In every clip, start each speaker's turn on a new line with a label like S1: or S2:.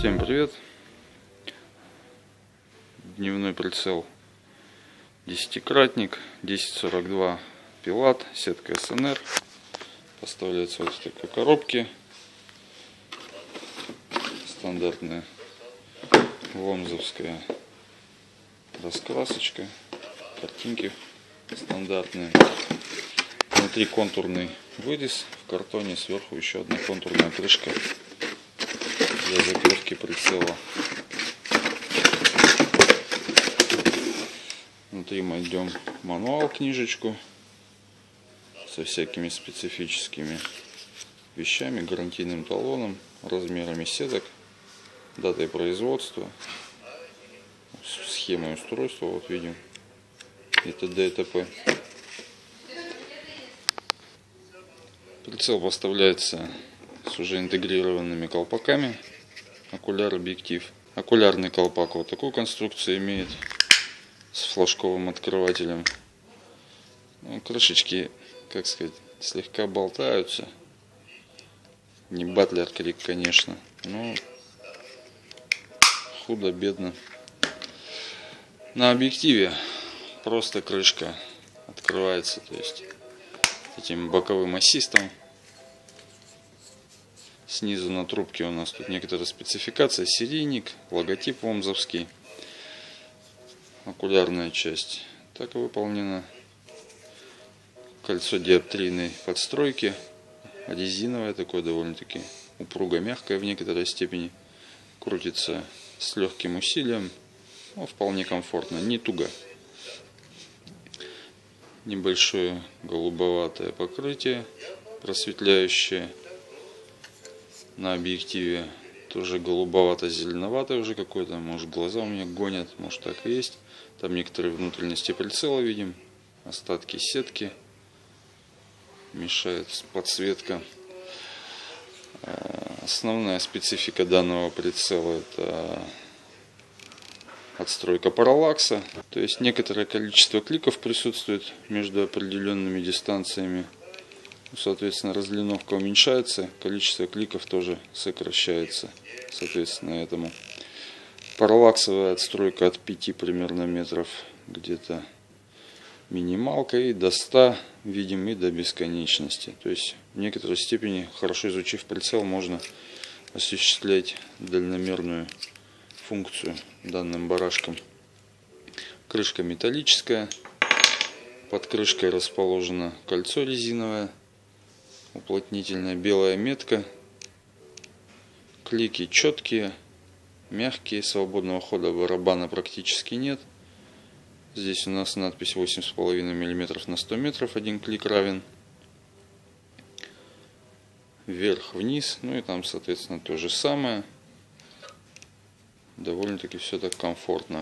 S1: Всем привет! Дневной прицел 10-кратник, 1042 пилат, сетка СНР. Поставляется вот в такой коробке. Стандартная вомзовская раскрасочка. Картинки стандартные. Внутри контурный вырез в картоне, сверху еще одна контурная крышка для закрытки прицела. Внутри мы идем мануал, книжечку со всякими специфическими вещами, гарантийным талоном, размерами сеток, датой производства, схемой устройства, вот видим, и т.д. и т.п. Прицел поставляется с уже интегрированными колпаками. Окуляр-объектив. Окулярный колпак вот такую конструкцию имеет с флажковым открывателем. Ну, крышечки, как сказать, слегка болтаются. Не батлер крик, конечно, но худо-бедно. На объективе просто крышка открывается, то есть этим боковым ассистом. Снизу на трубке у нас тут некоторая спецификация, серийник, логотип вомзовский. Окулярная часть так выполнена. Кольцо диоптрийной подстройки, резиновое такое, довольно-таки упруго мягкое в некоторой степени. Крутится с легким усилием, но вполне комфортно, не туго. Небольшое голубоватое покрытие, просветляющее. На объективе тоже голубовато-зеленоватое уже какое-то, может глаза у меня гонят, может так и есть. Там некоторые внутренности прицела видим, остатки сетки, мешает подсветка. Основная специфика данного прицела — это отстройка параллакса, то есть некоторое количество кликов присутствует между определенными дистанциями. Соответственно, разлиновка уменьшается, количество кликов тоже сокращается. Соответственно, этому параллаксовая отстройка от 5 примерно метров где-то минималка, и до 100 видим, и до бесконечности. То есть в некоторой степени, хорошо изучив прицел, можно осуществлять дальномерную функцию данным барашком. Крышка металлическая, под крышкой расположено кольцо резиновое, уплотнительная белая метка. Клики четкие, мягкие, свободного хода барабана практически нет. Здесь у нас надпись 8,5 мм на 100 метров, один клик равен. Вверх-вниз, ну и там, соответственно, то же самое. Довольно-таки все так комфортно.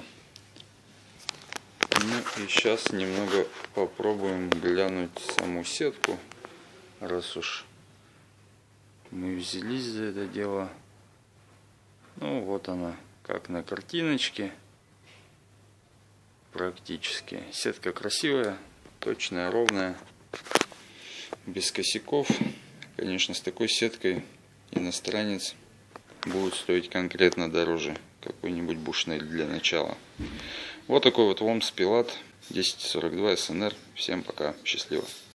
S1: Ну и сейчас немного попробуем глянуть саму сетку, раз уж мы взялись за это дело. Ну вот она, как на картиночке. Практически. Сетка красивая, точная, ровная, без косяков. Конечно, с такой сеткой иностранец будет стоить конкретно дороже какой-нибудь бушнель для начала. Вот такой вот вомс пилат 1042 СНР. Всем пока, счастливо.